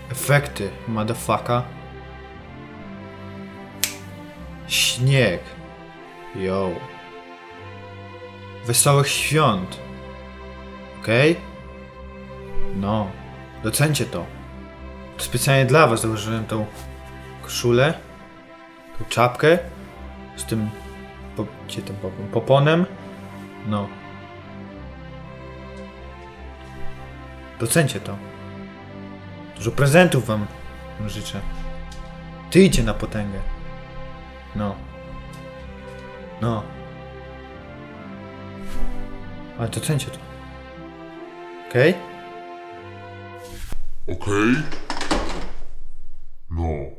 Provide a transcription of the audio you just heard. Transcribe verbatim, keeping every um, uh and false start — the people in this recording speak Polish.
Efekty, motherfucker. Śnieg. Yo. Wesołych świąt. Okej? Okay? No. Docencie to. To specjalnie dla was założyłem tą koszulę. Tą czapkę. Z tym... Po, gdzie tym popon? Poponem. No. Docencie to. Dużo prezentów wam życzę. Ty idźcie na potęgę. No. No. Ale docencie to. Okej? Okay? Okej? Okay? No.